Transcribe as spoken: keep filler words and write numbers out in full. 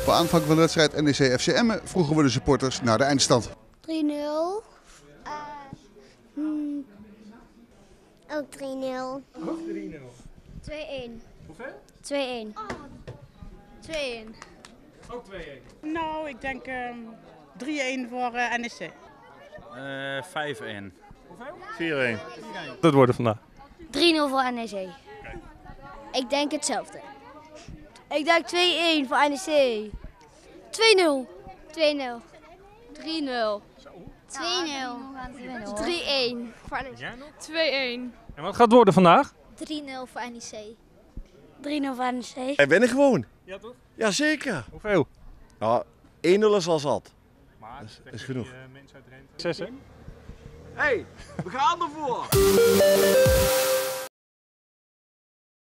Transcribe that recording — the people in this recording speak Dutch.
Voor aanvang van de wedstrijd N E C F C Emmen vroegen we de supporters naar de eindstand. drie nul. Uh, hmm, ook drie nul. Ook drie nul. twee-één. Hoeveel? twee-één. twee-één. Ook twee-één. Nou, ik denk um, drie-één voor uh, N E C. Uh, vijf-één. Hoeveel? vier-één. Dat worden vandaag. drie nul voor N E C. Okay. Ik denk hetzelfde. Ik denk twee-één voor N E C. twee nul. twee nul. drie nul. twee nul. drie-één voor N E C. twee-één. En wat gaat het worden vandaag? drie nul voor N E C. drie nul voor N E C. Wij winnen gewoon. Ja toch? Jazeker. Hoeveel? Nou, één nul is al zat. Maar dat is, is genoeg. Die, uh, mensen uit Rente. zes hè? Hé, hey, we gaan ervoor!